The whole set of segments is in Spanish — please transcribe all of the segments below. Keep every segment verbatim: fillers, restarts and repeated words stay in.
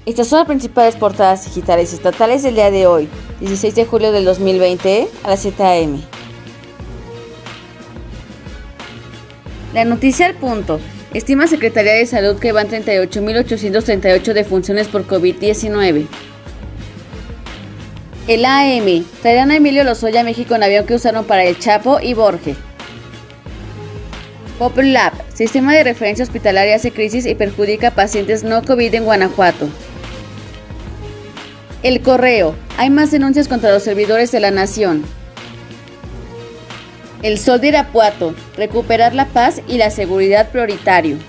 Estas son las principales portadas digitales estatales del día de hoy, dieciséis de julio del dos mil veinte, a las siete a eme La noticia al punto. Estima Secretaría de Salud que van treinta y ocho mil ochocientos treinta y ocho defunciones por COVID diecinueve. El A M. Traerán a Emilio Lozoya a México en avión que usaron para el Chapo y Borge. PopLab. Sistema de referencia hospitalaria hace crisis y perjudica a pacientes no COVID en Guanajuato. El Correo. Hay más denuncias contra los servidores de la nación. El Sol de Irapuato. Recuperar la paz y la seguridad prioritario.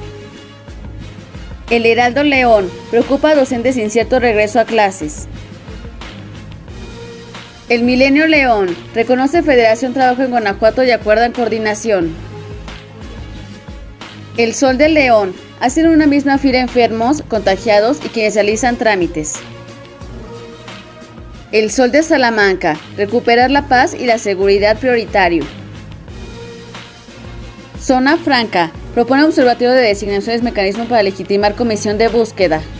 El Heraldo León. Preocupa a docentes incierto regreso a clases. El Milenio León. Reconoce Federación Trabajo en Guanajuato y acuerdan coordinación. El Sol de León. Hacen una misma fila enfermos, contagiados y quienes realizan trámites. El Sol de Salamanca. Recuperar la paz y la seguridad prioritario. Zona Franca. Propone observatorio de designaciones mecanismo para legitimar comisión de búsqueda.